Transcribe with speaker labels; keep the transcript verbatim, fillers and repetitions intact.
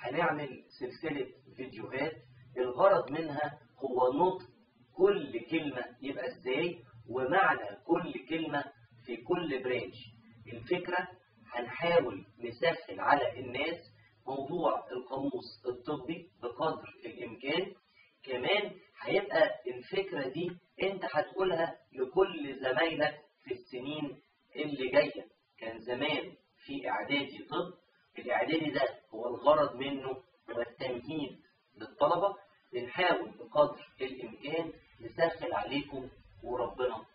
Speaker 1: هنعمل سلسلة فيديوهات الغرض منها هو نطق كل كلمة يبقى ازاي، ومعنى كل كلمة في كل برانش. الفكرة هنحاول نسهل على الناس موضوع القاموس الطبي بقدر الإمكان. كمان هيبقى الفكرة دي انت هتقولها لكل زمايلك في السنين اللي جاية. كان زمان في إعدادي طب، الإعدادي ده هو الغرض منه هو التمهيد للطلبة. بنحاول بقدر الإمكان نسهل عليكم وربنا